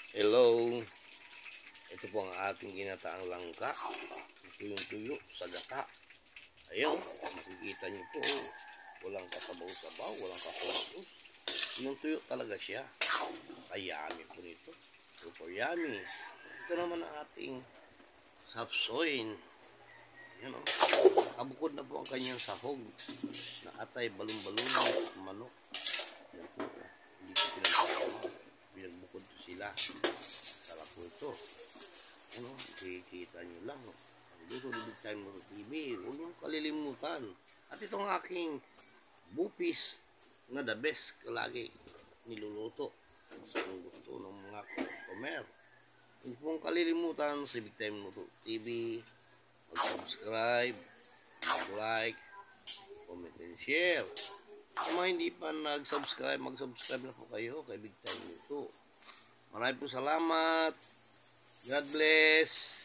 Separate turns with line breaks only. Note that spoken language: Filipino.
Hello, ito po ang ating ginataang langka. Ito yung tuyo sa gata. Ayun, makikita nyo po, walang kasabaw-sabaw, walang kapulos. Yung tuyo talaga siya. Ay, yummy po nito. Super yummy. Ito naman ang ating sapsoin. Yan o. Kabukod na po ang kanyang sahog na atay, balon-balon, manok. Yan po. Hindi ko pinagsama. Binagbukod to sila. Sarap po ito. Ano, kikita nyo lang. Luto ni Big Time Moto TV. Huwag nyo kalilimutan. At itong aking bupis na the best lagi niluluto sa kung gusto ng mga customer. Huwag pong kalilimutan si Big Time Moto TV. Mag-subscribe, mag-like, comment and share. Kung mga hindi pa nag-subscribe, mag-subscribe na po kayo kay Big Time Moto. Maraming po salamat. God bless.